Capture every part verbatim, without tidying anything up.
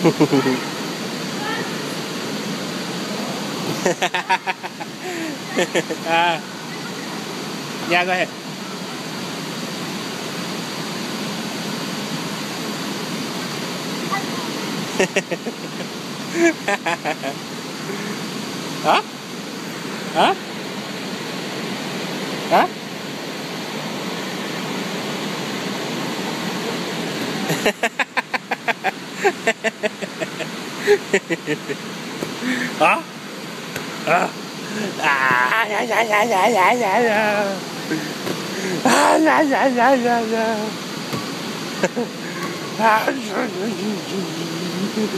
Ah, yeah, go ahead. Huh? Huh? Huh? Huh? Ah. Ah, yeah, yeah, yeah, yeah, yeah, yeah, yeah. Ah, yeah, yeah, yeah, yeah, yeah. Ah, yeah, yeah, yeah,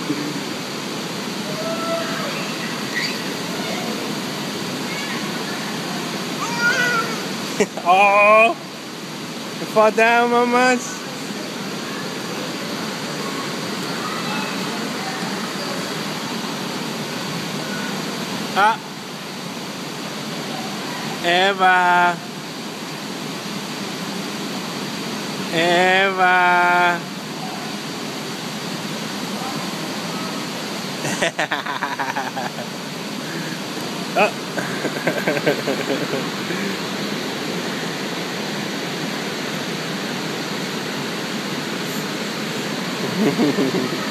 yeah. Oh, you fall down, mamas. Ah, Eva. Eva. Oh.